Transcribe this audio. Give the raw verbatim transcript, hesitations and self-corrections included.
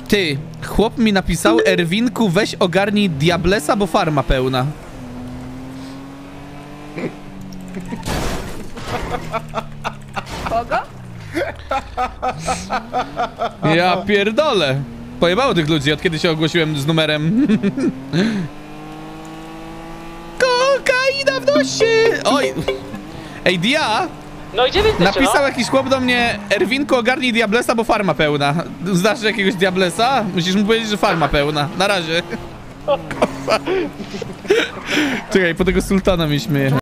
Ty, chłop mi napisał, Erwinku, weź ogarnij Diablesa, bo farma pełna. Kogo? Ja pierdolę. Pojebało tych ludzi, od kiedy się ogłosiłem z numerem. Kokaina w nosie! Oj! Ej, Dia! No i dziewięć Napisał no? jakiś chłop do mnie, Erwinku, ogarnij Diablesa, bo farma pełna. Znasz jakiegoś Diablesa? Musisz mu powiedzieć, że farma pełna. Na razie. Czekaj, po tego sultana mi śmieje.